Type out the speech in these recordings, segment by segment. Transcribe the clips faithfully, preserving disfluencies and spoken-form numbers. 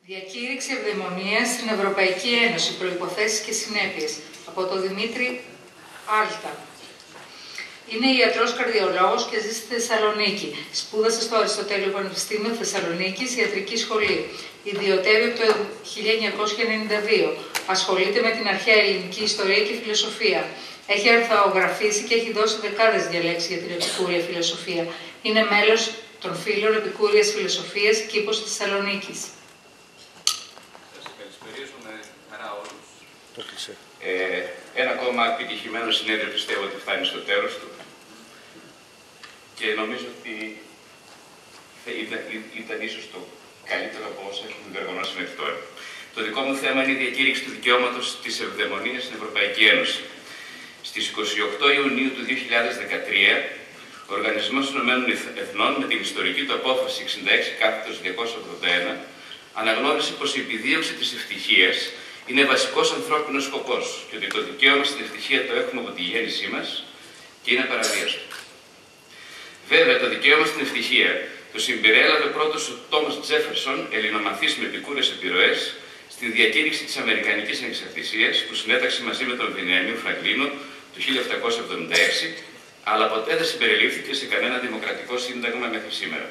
Διακήρυξη ευδαιμονίας στην Ευρωπαϊκή Ένωση, προϋποθέσεις και συνέπειες, από τον Δημήτρη Άλτα. Είναι ιατρός καρδιολόγος και ζει στη Θεσσαλονίκη. Σπούδασε στο Αριστοτέλειο Πανεπιστήμιο Θεσσαλονίκης, ιατρική σχολή. Ιδιωτεύει από το χίλια εννιακόσια ενενήντα δύο. Ασχολείται με την αρχαία ελληνική ιστορία και φιλοσοφία. Έχει αρθρογραφήσει και έχει δώσει δεκάδες διαλέξεις για την επικούρια φιλοσοφία. Είναι μέλος των φίλων επικούριας φιλοσοφίας Κήπος της Θεσσαλονίκης. Ε, ένα ακόμα επιτυχημένο συνέδριο πιστεύω ότι φτάνει στο τέλος του και νομίζω ότι ήταν, ήταν ίσως το καλύτερο από όσα έχουμε διοργανώσει μέχρι τώρα. Το δικό μου θέμα είναι η διακήρυξη του δικαιώματος της ευδαιμονίας στην Ευρωπαϊκή Ένωση. Στις είκοσι οκτώ Ιουνίου του δύο χιλιάδες δεκατρία, ο Οργανισμός των Ηνωμένων Εθνών με την ιστορική του απόφαση εξήντα έξι κάθετος διακόσια ογδόντα ένα αναγνώρισε πως η επιδίωξη της ευτυχίας είναι βασικός ανθρώπινος σκοπός και ότι το δικαίωμα στην ευτυχία το έχουμε από τη γέννησή μας και είναι απαραβίαστο. Βέβαια, το δικαίωμα στην ευτυχία το συμπεριέλαβε πρώτος ο Τόμας Τζέφερσον, ελληνομαθής με επικούρες επιρροές, στην διακήρυξη της Αμερικανικής Ανεξαρτησίας που συνέταξε μαζί με τον Βιλιέλμ Φραγκλίνο το χίλια οκτακόσια εβδομήντα έξι, αλλά ποτέ δεν συμπεριλήφθηκε σε κανένα δημοκρατικό σύνταγμα μέχρι σήμερα.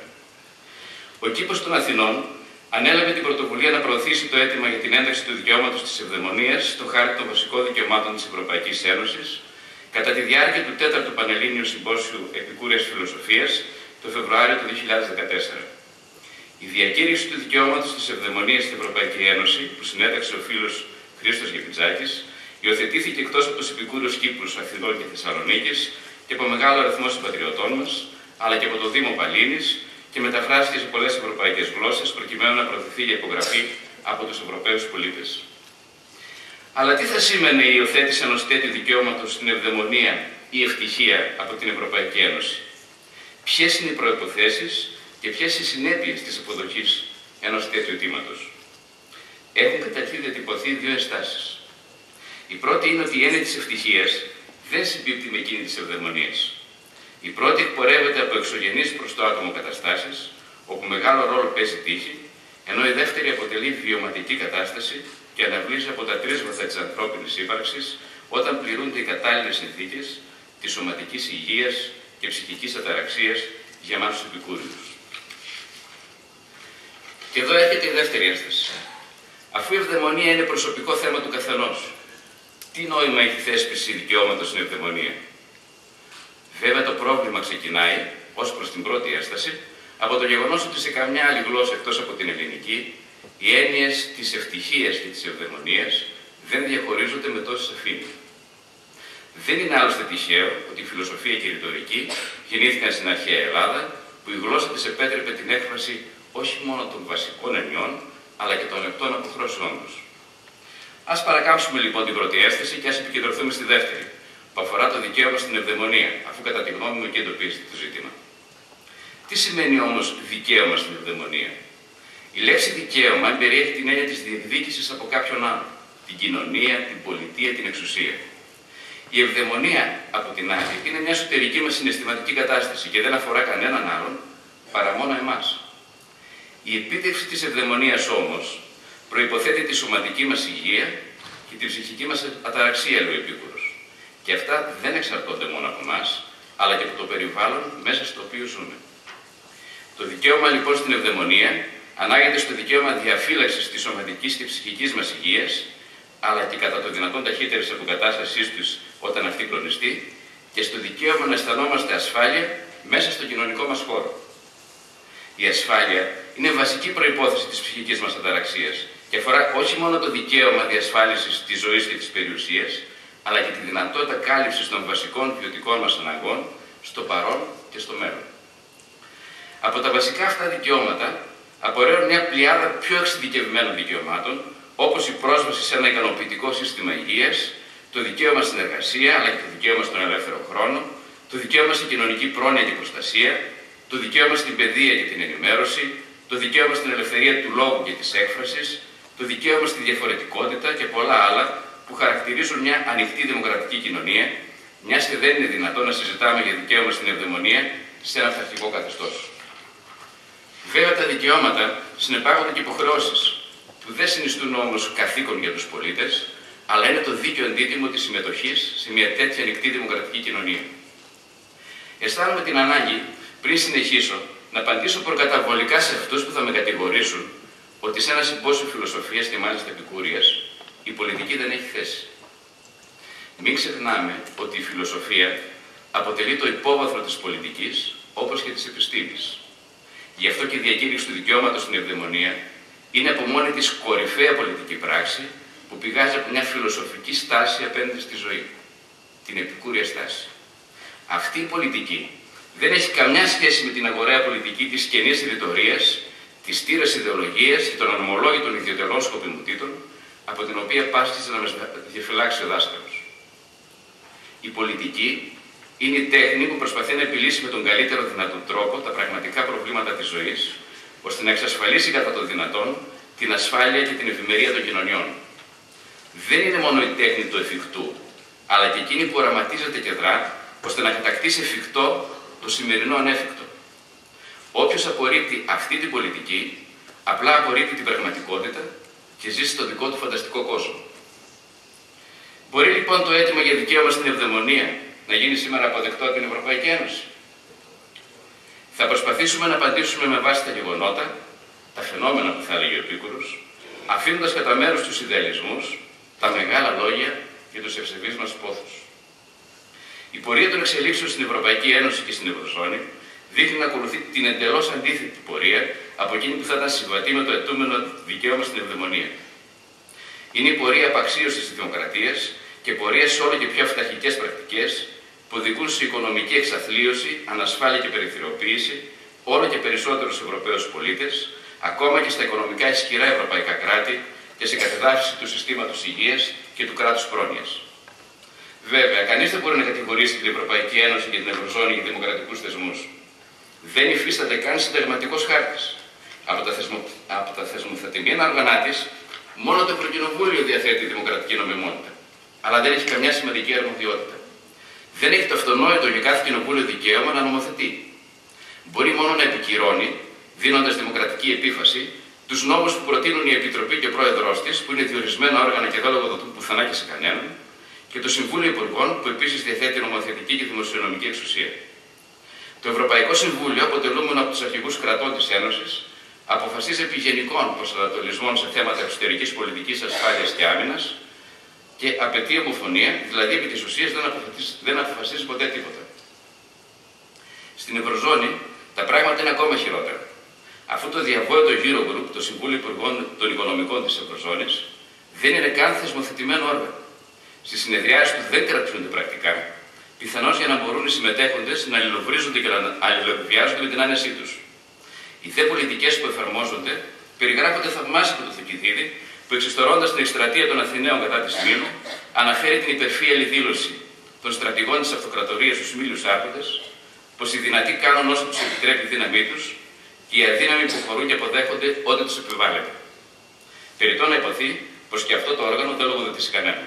Ο Κήπος των Αθηνών ανέλαβε την πρωτοβουλία να προωθήσει το αίτημα για την ένταξη του δικαιώματος της ευδαιμονίας στο χάρτη των βασικών δικαιωμάτων της Ευρωπαϊκής Ένωσης κατά τη διάρκεια του τέταρτου Πανελλήνιου Συμπόσιου Επικούριας Φιλοσοφίας το Φεβρουάριο του δύο χιλιάδες δεκατέσσερα. Η διακήρυξη του δικαιώματος της ευδαιμονίας στην Ευρωπαϊκή Ένωση, που συνέταξε ο φίλος Χρήστος Γεπιτζάκης, υιοθετήθηκε εκτός από τους επικούρους κήπους Αθηνών και Θεσσαλονίκης και από μεγάλο αριθμό συμπατριωτών μας, αλλά και από το Δήμο Παλίνης, και μεταφράστηκε σε πολλές ευρωπαϊκές γλώσσες προκειμένου να προωθηθεί για υπογραφή από τους Ευρωπαίους πολίτες. Αλλά τι θα σήμαινε η υιοθέτηση ενός τέτοιου δικαιώματος στην ευδαιμονία ή ευτυχία από την Ευρωπαϊκή Ένωση? Ποιες είναι οι προϋποθέσεις και ποιες οι συνέπειες της αποδοχής ενός τέτοιου αιτήματος? Έχουν καταρχήν διατυπωθεί δύο ενστάσεις. Η πρώτη είναι ότι η έννοια της ευτυχίας δεν συμπίπτει με εκείνη της ευδαιμονίας. Η πρώτη εκπορεύεται από εξωγενείς προς το άτομο καταστάσεις, όπου μεγάλο ρόλο παίζει τύχη, ενώ η δεύτερη αποτελεί βιωματική κατάσταση και αναβλύζει από τα τρίσβαθα της ανθρώπινης ύπαρξης όταν πληρούνται οι κατάλληλες συνθήκες της σωματικής υγείας και ψυχικής αταραξίας για εμάς τους επικούριους. Και εδώ έρχεται η δεύτερη ένσταση. Αφού η ευδαιμονία είναι προσωπικό θέμα του καθενός, τι νόημα έχει θέσπιση δικαιώματος στην ευδαιμονία? Βέβαια, το πρόβλημα ξεκινάει, ως προς την πρώτη ένσταση, από το γεγονός ότι σε καμιά άλλη γλώσσα εκτός από την ελληνική, οι έννοιες της ευτυχίας και της ευδαιμονίας δεν διαχωρίζονται με τόση σαφήνεια. Δεν είναι άλλωστε τυχαίο ότι η φιλοσοφία και η ρητορική γεννήθηκαν στην αρχαία Ελλάδα, που η γλώσσα της επέτρεπε την έκφραση όχι μόνο των βασικών εννοιών, αλλά και των λεπτών αποχρώσεών τους. Ας παρακάμψουμε λοιπόν την πρώτη ένσταση και ας επικεντρωθούμε στη δεύτερη, που αφορά το δικαίωμα στην ευδαιμονία, αφού κατά τη γνώμη μου εκεί εντοπίζεται το ζήτημα. Τι σημαίνει όμως δικαίωμα στην ευδαιμονία? Η λέξη δικαίωμα περιέχει την έννοια της διεκδίκησης από κάποιον άλλον, την κοινωνία, την πολιτεία, την εξουσία. Η ευδαιμονία, από την άλλη, είναι μια εσωτερική μας συναισθηματική κατάσταση και δεν αφορά κανέναν άλλον παρά μόνο εμάς. Η επίτευξη της ευδαιμονίας όμως προϋποθέτει τη σωματική μας υγεία και την ψυχική μας αταραξία, λέει ο Επίκουρος. Και αυτά δεν εξαρτώνται μόνο από εμάς, αλλά και από το περιβάλλον μέσα στο οποίο ζούμε. Το δικαίωμα λοιπόν στην ευδαιμονία ανάγεται στο δικαίωμα διαφύλαξης της σωματικής και ψυχικής μας υγείας, αλλά και κατά το δυνατόν ταχύτερης αποκατάστασής τους όταν αυτή κλονιστεί, και στο δικαίωμα να αισθανόμαστε ασφάλεια μέσα στο κοινωνικό μας χώρο. Η ασφάλεια είναι βασική προϋπόθεση της ψυχικής μας αταραξίας και αφορά όχι μόνο το δικαίωμα διασφάλισης της ζωής και της περιουσίας, αλλά και τη δυνατότητα κάλυψης των βασικών ποιοτικών μας αναγκών στο παρόν και στο μέλλον. Από τα βασικά αυτά δικαιώματα απορρέουν μια πλειάδα πιο εξειδικευμένων δικαιωμάτων, όπως η πρόσβαση σε ένα ικανοποιητικό σύστημα υγείας, το δικαίωμα στην εργασία, αλλά και το δικαίωμα στον ελεύθερο χρόνο, το δικαίωμα στην κοινωνική πρόνοια και προστασία, το δικαίωμα στην παιδεία και την ενημέρωση, το δικαίωμα στην ελευθερία του λόγου και της έκφρασης, το δικαίωμα στη διαφορετικότητα και πολλά άλλα που χαρακτηρίζουν μια ανοιχτή δημοκρατική κοινωνία, μιας και δεν είναι δυνατόν να συζητάμε για δικαίωμα στην ευδαιμονία σε ένα αυταρχικό καθεστώς. Βέβαια, τα δικαιώματα συνεπάγονται και υποχρεώσεις. που δεν συνιστούν όμως καθήκον για τους πολίτες, αλλά είναι το δίκαιο αντίτιμο της συμμετοχής σε μια τέτοια ανοιχτή δημοκρατική κοινωνία. Αισθάνομαι την ανάγκη, πριν συνεχίσω, να απαντήσω προκαταβολικά σε αυτούς που θα με κατηγορήσουν ότι σε ένα συμπόσιο φιλοσοφίας και μάλιστα επικούριας, η πολιτική δεν έχει θέση. Μην ξεχνάμε ότι η φιλοσοφία αποτελεί το υπόβαθρο της πολιτικής, όπως και της επιστήμης. Γι' αυτό και η διακήρυξη του δικαιώματος στην ευδαιμονία είναι από μόνη της κορυφαία πολιτική πράξη που πηγάζει από μια φιλοσοφική στάση απέναντι στη ζωή, την επικούρια στάση. Αυτή η πολιτική δεν έχει καμιά σχέση με την αγοραία πολιτική της κενής ρητορίας, της τήρας ιδεολογίας και των ανομολόγητων ιδιωτελών σκοπιμοτήτων, από την οποία πάσχιζε να μας διαφυλάξει ο δάσκαλος. Η πολιτική είναι η τέχνη που προσπαθεί να επιλύσει με τον καλύτερο δυνατό τρόπο τα πραγματικά προβλήματα της ζωής, ώστε να εξασφαλίσει κατά το δυνατόν την ασφάλεια και την ευημερία των κοινωνιών. Δεν είναι μόνο η τέχνη του εφικτού, αλλά και εκείνη που οραματίζεται και δρά, ώστε να κατακτήσει εφικτό το σημερινό ανέφικτο. Όποιος απορρίπτει αυτή την πολιτική, απλά απορρίπτει την πραγματικότητα και ζει στο δικό του φανταστικό κόσμο. Μπορεί λοιπόν το αίτημα για δικαίωμα στην ευδαιμονία να γίνει σήμερα αποδεκτό από την Ευρωπαϊκή Ένωση? Θα προσπαθήσουμε να απαντήσουμε με βάση τα γεγονότα, τα φαινόμενα που θα έλεγε ο Επίκουρος, αφήνοντας κατά μέρος τους ιδεαλισμούς, τα μεγάλα λόγια και τους ευσεβείς μας πόθους. Η πορεία των εξελίξεων στην Ευρωπαϊκή Ένωση και στην Ευρωζώνη δείχνει να ακολουθεί την εντελώς αντίθετη πορεία από εκείνη που θα ήταν συμβατή με το αιτούμενο δικαίωμα στην ευδαιμονία. Είναι η πορεία απαξίωσης της δημοκρατίας και πορεία σε όλο και πιο αυταρχικές πρακτικές που οδηγούν σε οικονομική εξαθλίωση, ανασφάλεια και περιθωριοποίηση όλο και περισσότερους Ευρωπαίους πολίτες, ακόμα και στα οικονομικά ισχυρά ευρωπαϊκά κράτη και σε κατεδάφιση του συστήματος υγείας και του κράτους πρόνοιας. Βέβαια, κανείς δεν μπορεί να κατηγορήσει την Ευρωπαϊκή Ένωση και την Ευρωζώνη για δημοκρατικούς θεσμούς. Δεν υφίσταται καν συνταγματικός χάρτης. Από τα, θεσμο... από τα θεσμοθετημένα όργανα της, μόνο το Ευρωκοινοβούλιο διαθέτει δημοκρατική νομιμότητα. Αλλά δεν έχει καμιά σημαντική αρμοδιότητα. Δεν έχει το αυτονόητο για κάθε κοινοβούλιο δικαίωμα να νομοθετεί. Μπορεί μόνο να επικυρώνει, δίνοντας δημοκρατική επίφαση, τους νόμους που προτείνουν η Επιτροπή και ο Πρόεδρος της, που είναι διορισμένα όργανα και δεν λογοδοτούν πουθενά και σε κανέναν, και το Συμβούλιο Υπουργών, που επίσης διαθέτει νομοθετική και δημοσιονομική εξουσία. Το Ευρωπαϊκό Συμβούλιο, αποτελούμενο από τους αρχηγούς κρατών της Ένωσης, αποφασίζει επί γενικών προσανατολισμών σε θέματα εξωτερικής πολιτικής, ασφάλειας και άμυνας και απαιτεί ομοφωνία, δηλαδή επί της ουσίας δεν αποφασίζει, δεν αποφασίζει ποτέ τίποτα. Στην Ευρωζώνη τα πράγματα είναι ακόμα χειρότερα. Αυτό το διαβόητο Eurogroup, το Συμβούλιο Υπουργών των Οικονομικών της Ευρωζώνης, δεν είναι καν θεσμοθετημένο όργανο. Στις συνεδριάσεις του δεν κρατιούνται πρακτικά, πιθανώς για να μπορούν οι συμμετέχοντες να αλληλοβρίζονται και να αλληλοβιάζονται με την άνεσή τους. Οι δε πολιτικές που εφαρμόζονται περιγράφονται θαυμάσια από το Θουκυδίδη, που εξιστορώντας την εκστρατεία των Αθηναίων κατά της Μήλου, αναφέρει την υπερφύαλη δήλωση των στρατηγών της αυτοκρατορίας στους Μήλιους Άρχοντες, πως οι δυνατοί κάνουν όσο τους επιτρέπει η δύναμή τους και οι αδύναμοι που χωρούν και αποδέχονται ό,τι τους επιβάλλεται. Περιττό να υποθεί πως και αυτό το όργανο δεν λογοδοτεί σε κανέναν.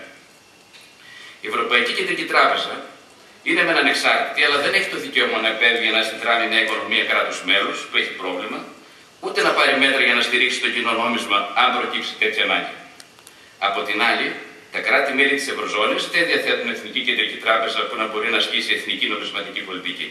Η Ευρωπαϊκή Κεντρική Τράπεζα είναι μεν ανεξάρτητη, αλλά δεν έχει το δικαίωμα να επέμβει για να συνδράμει μια οικονομία κράτους μέλους που έχει πρόβλημα, ούτε να πάρει μέτρα για να στηρίξει το κοινό νόμισμα, αν προκύψει τέτοια ανάγκη. Από την άλλη, τα κράτη-μέλη της Ευρωζώνης δεν διαθέτουν Εθνική Κεντρική Τράπεζα που να μπορεί να ασκήσει εθνική νομισματική πολιτική.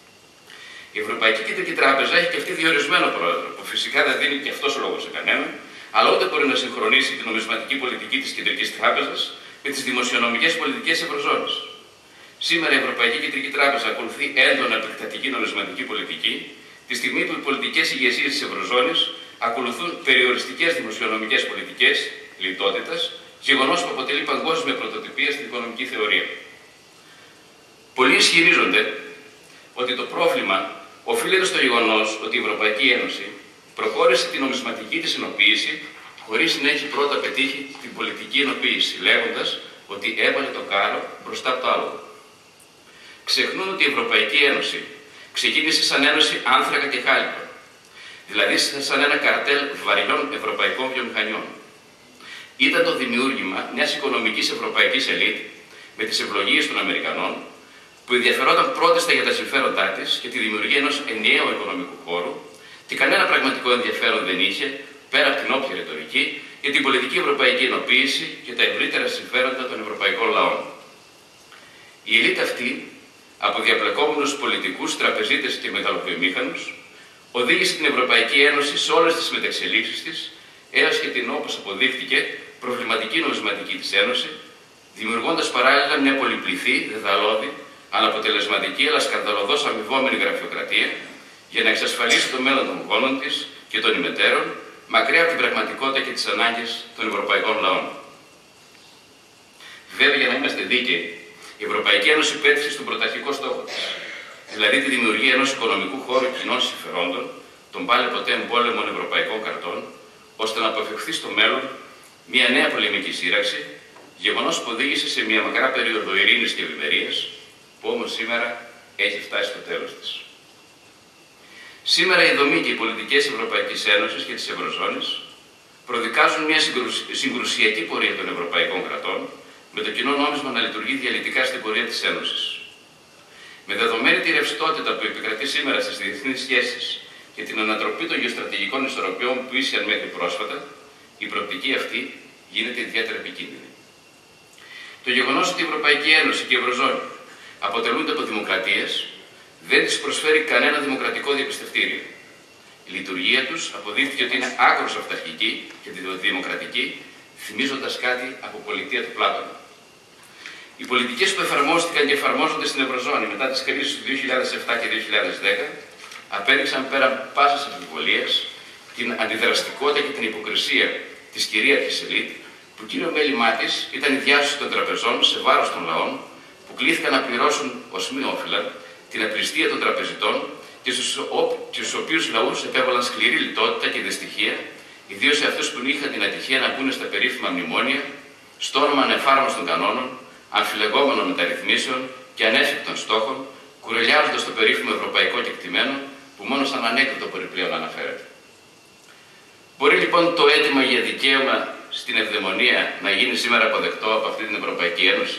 Η Ευρωπαϊκή Κεντρική Τράπεζα έχει και αυτή διορισμένο πρόεδρο, που φυσικά δεν δίνει και αυτός λόγο σε κανέναν, αλλά ούτε μπορεί να συγχρονίσει την νομισματική πολιτική της Κεντρικής Τράπεζας με τις δημοσιονομικές πολιτικές της Ευρωζώνης. Σήμερα η Ευρωπαϊκή Κεντρική Τράπεζα ακολουθεί έντονα επεκτατική νομισματική πολιτική, τη στιγμή που οι πολιτικές ηγεσίες της Ευρωζώνης ακολουθούν περιοριστικές δημοσιονομικές πολιτικές λιτότητας, γεγονός που αποτελεί παγκόσμια πρωτοτυπία στην οικονομική θεωρία. Πολλοί ισχυρίζονται ότι το πρόβλημα οφείλεται στο γεγονός ότι η Ευρωπαϊκή Ένωση προχώρησε την νομισματική της ενοποίηση χωρίς να έχει πρώτα πετύχει την πολιτική ενοποίηση, λέγοντας ότι έβαλε το κάρο μπροστά από το άλογο. Ξεχνούν ότι η Ευρωπαϊκή Ένωση ξεκίνησε σαν ένωση άνθρακα και χάλιβα, δηλαδή σαν ένα καρτέλ βαριών ευρωπαϊκών βιομηχανιών. Ήταν το δημιούργημα μιας οικονομικής ευρωπαϊκής ελίτ με τις ευλογίες των Αμερικανών, που ενδιαφερόταν πρώτιστα για τα συμφέροντά της και τη δημιουργία ενός ενιαίου οικονομικού χώρου και κανένα πραγματικό ενδιαφέρον δεν είχε πέρα από την όποια ρητορική, για την πολιτική ευρωπαϊκή ενοποίηση και τα ευρύτερα συμφέροντα των ευρωπαϊκών λαών. Η ελίτ αυτή, από διαπλεκόμενους πολιτικούς, τραπεζίτες και μεγαλοβιομήχανους, οδήγησε την Ευρωπαϊκή Ένωση σε όλες τις μετεξελίξεις της, έως και την, όπως αποδείχτηκε, προβληματική νομισματική της Ένωση, δημιουργώντας παράλληλα μια πολυπληθή, δεδαλώδη, αναποτελεσματική αλλά σκανδαλωδώς αμοιβόμενη γραφειοκρατία, για να εξασφαλίσει το μέλλον των γόνων της και των ημετέρων, μακριά από την πραγματικότητα και τις ανάγκες των ευρωπαϊκών λαών. Βέβαια, για να είμαστε δίκαιοι, η Ευρωπαϊκή Ένωση πέτυχε στον πρωταρχικό στόχο της, δηλαδή τη δημιουργία ενός οικονομικού χώρου κοινών συμφερόντων, των πάλι ποτέ εμπόλεμων ευρωπαϊκών κρατών, ώστε να αποφευχθεί στο μέλλον μια νέα πολεμική σύραξη, γεγονός που οδήγησε σε μια μακρά περίοδο ειρήνης και ευημερίας, που όμως σήμερα έχει φτάσει στο τέλος της. Σήμερα η δομή και οι πολιτικές Ευρωπαϊκής Ένωσης και της Ευρωζώνης προδικάζουν μια συγκρουσιακή πορεία των ευρωπαϊκών κρατών, με το κοινό νόμισμα να λειτουργεί διαλυτικά στην πορεία της Ένωσης. Με δεδομένη τη ρευστότητα που επικρατεί σήμερα στις διεθνείς σχέσεις και την ανατροπή των γεωστρατηγικών ισορροπιών που ίσιαν μέχρι πρόσφατα, η προοπτική αυτή γίνεται ιδιαίτερα επικίνδυνη. Το γεγονός ότι η Ευρωπαϊκή Ένωση και η Ευρωζώνη αποτελούνται από δημοκρατίες δεν τις προσφέρει κανένα δημοκρατικό διαπιστευτήριο. Η λειτουργία τους αποδείχθηκε ότι είναι άκρως αυταρχική και δημοκρατική, θυμίζοντας κάτι από πολιτεία του Πλάτωνα. Οι πολιτικές που εφαρμόστηκαν και εφαρμόζονται στην Ευρωζώνη μετά τις κρίσεις του δύο χιλιάδες επτά και δύο χιλιάδες δέκα απέδειξαν πέραν πάσης αμφιβολίας την αντιδραστικότητα και την υποκρισία της κυρίαρχης ελίτ, που κύριο μέλημά της ήταν η διάσωση των τραπεζών σε βάρος των λαών, που κλήθηκαν να πληρώσουν ως μη όφυλα την απληστία των τραπεζιτών και στους οποίους λαούς επέβαλαν σκληρή λιτότητα και δυστυχία, ιδίως σε αυτούς που είχαν την ατυχία να μπουν στα περίφημα μνημόνια, στο όνομα ανεφάρμοστων κανόνων, αμφιλεγόμενων μεταρρυθμίσεων και ανέφικτων στόχων, κουρελιάζοντας το περίφημο ευρωπαϊκό κεκτημένο που μόνο σαν ανέκδοτο περιπλέον αναφέρεται. Μπορεί λοιπόν το αίτημα για δικαίωμα στην ευδαιμονία να γίνει σήμερα αποδεκτό από αυτή την Ευρωπαϊκή Ένωση?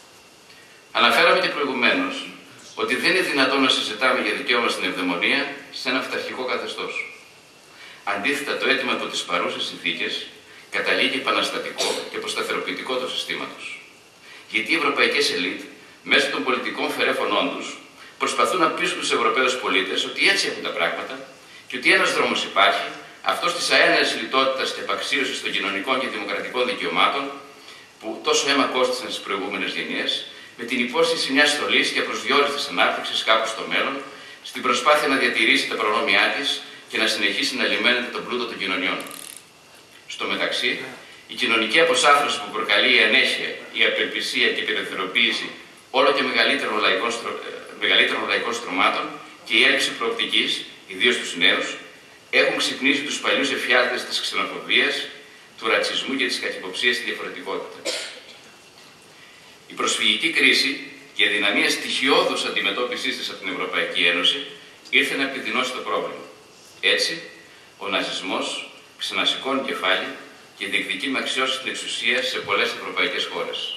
Αναφέραμε και προηγουμένως ότι δεν είναι δυνατόν να συζητάμε για δικαίωμα στην ευδαιμονία σε ένα αυταρχικό καθεστώς. Αντίθετα, το αίτημα από τις παρούσες συνθήκες καταλήγει επαναστατικό και προσταθεροποιητικό του συστήματος. Γιατί οι ευρωπαϊκές ελίτ, μέσω των πολιτικών φερέφωνών τους, προσπαθούν να πείσουν τους Ευρωπαίους πολίτες ότι έτσι έχουν τα πράγματα και ότι ένας δρόμος υπάρχει, αυτός της αέναης λιτότητας και επαξίωσης των κοινωνικών και δημοκρατικών δικαιωμάτων, που τόσο αίμα κόστησαν στις προηγούμενες γενιές, με την υπόσχεση μιας στολής και προσδιορίστης ανάπτυξης κάπου στο μέλλον, στην προσπάθεια να διατηρήσει τα προνόμια της και να συνεχίσει να λιμένεται τον πλούτο των κοινωνιών. Στο μεταξύ, η κοινωνική αποσάφρωση που προκαλεί η ανέχεια, η απελπισία και η περιθωριοποίηση όλο και μεγαλύτερων λαϊκών, στρο... μεγαλύτερων λαϊκών στρωμάτων και η έλλειψη προοπτικής, ιδίως στους νέους, έχουν ξυπνήσει τους παλιούς εφιάλτες της ξενοφοβίας, του ρατσισμού και της καχυποψίας στη διαφορετικότητα. Η προσφυγική κρίση και η αδυναμία στοιχειώδους αντιμετώπισης της από την Ευρωπαϊκή Ένωση ήρθε να επιδεινώσει το πρόβλημα. Έτσι, ο ναζισμός ξανασηκώνει κεφάλι και διεκδικεί με αξιώσεις την εξουσία σε πολλές ευρωπαϊκές χώρες.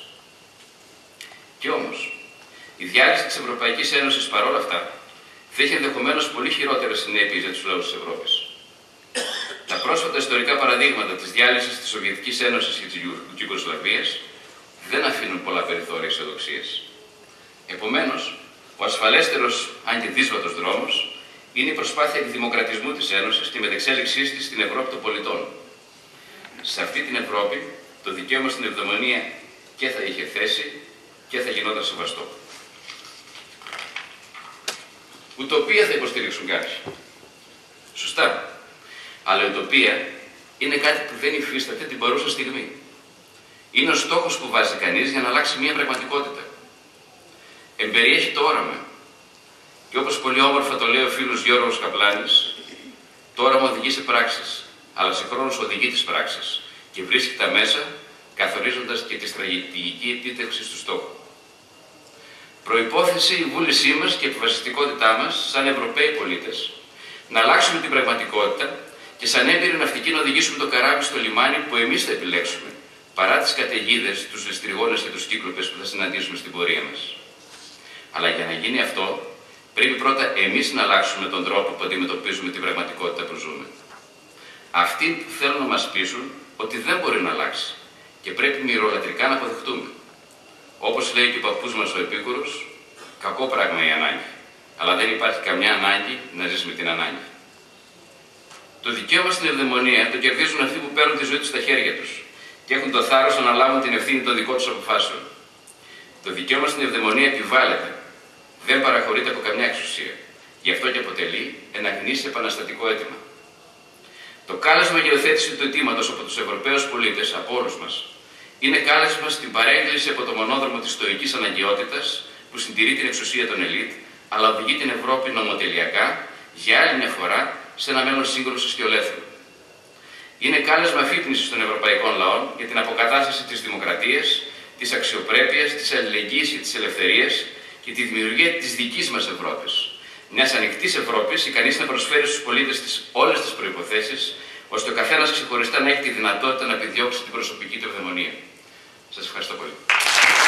Κι όμως, η διάλυση της Ευρωπαϊκής Ένωσης παρόλα αυτά θα έχει ενδεχομένως πολύ χειρότερες συνέπειες για τους λαούς της Ευρώπης. Τα πρόσφατα ιστορικά παραδείγματα της διάλυσης της Σοβιετικής Ένωσης και της Ιουγκοσλαβίας δεν αφήνουν πολλά περιθώρια αισιοδοξίας. Επομένως, ο ασφαλέστερος, αν και δύσβατος δρόμος, είναι η προσπάθεια εκδημοκρατισμού της Ένωσης και μετεξέλιξής της στην Ευρώπη των πολιτών. Σε αυτή την Ευρώπη, το δικαίωμα στην ευδαιμονία και θα είχε θέση και θα γινόταν σεβαστό. Ουτοπία θα υποστηρίξουν κάποιοι. Σωστά. Αλλά η ουτοπία είναι κάτι που δεν υφίσταται την παρούσα στιγμή. Είναι ο στόχος που βάζει κανείς για να αλλάξει μια πραγματικότητα. Εμπεριέχει το όραμα. Και όπως πολύ όμορφα το λέει ο φίλος Γιώργος Καπλάνης, το όραμα οδηγεί σε πράξεις, αλλά συγχρόνως οδηγεί τις πράξεις και βρίσκει τα μέσα, καθορίζοντας και τη στρατηγική επίτευξη του στόχου. Προϋπόθεση η βούλησή μας και η αποφασιστικότητά μας, σαν Ευρωπαίοι πολίτες, να αλλάξουμε την πραγματικότητα και σαν έμπειροι ναυτικοί να οδηγήσουμε το καράβι στο λιμάνι που εμείς θα επιλέξουμε, παρά τις καταιγίδες, τους ληστριγόνες και τους κύκλοπες που θα συναντήσουμε στην πορεία μας. Αλλά για να γίνει αυτό, πρέπει πρώτα εμείς να αλλάξουμε τον τρόπο που αντιμετωπίζουμε την πραγματικότητα που ζούμε. Αυτοί που θέλουν να μας πείσουν ότι δεν μπορεί να αλλάξει και πρέπει μυρολατρικά να αποδεχτούμε. Όπως λέει και ο παππούς μας ο Επίκουρος, κακό πράγμα η ανάγκη, αλλά δεν υπάρχει καμιά ανάγκη να ζεις με την ανάγκη. Το δικαίωμα στην ευδαιμονία το κερδίζουν αυτοί που παίρνουν τη ζωή τους στα χέρια τους και έχουν το θάρρος να αναλάβουν την ευθύνη των δικών τους αποφάσεων. Το δικαίωμα στην ευδαιμονία επιβάλλεται, δεν παραχωρείται από καμιά εξουσία. Γι' αυτό και αποτελεί ένα γνήσιο επαναστατικό αίτημα. Το κάλεσμα για υιοθέτηση του αιτήματος από τους Ευρωπαίους πολίτες, από όλους μας, είναι κάλεσμα στην παρέκκληση από το μονόδρομο της στοικής αναγκαιότητας που συντηρεί την εξουσία των ελίτ, αλλά οδηγεί την Ευρώπη νομοτελειακά για άλλη μια φορά σε ένα μέλλον σύγκρουσης και ολέθρου. Είναι κάλεσμα αφύπνισης των ευρωπαϊκών λαών για την αποκατάσταση της δημοκρατίας, της αξιοπρέπειας, της αλληλεγγύης και της ελευθερίας και τη δημιουργία της δικής μας Ευρώπης. Μιας ανοιχτής Ευρώπης, ικανής να προσφέρει στους πολίτες της όλες τις προϋποθέσεις, ώστε ο καθένας ξεχωριστά να έχει τη δυνατότητα να επιδιώξει την προσωπική του ευδαιμονία. Σας ευχαριστώ πολύ.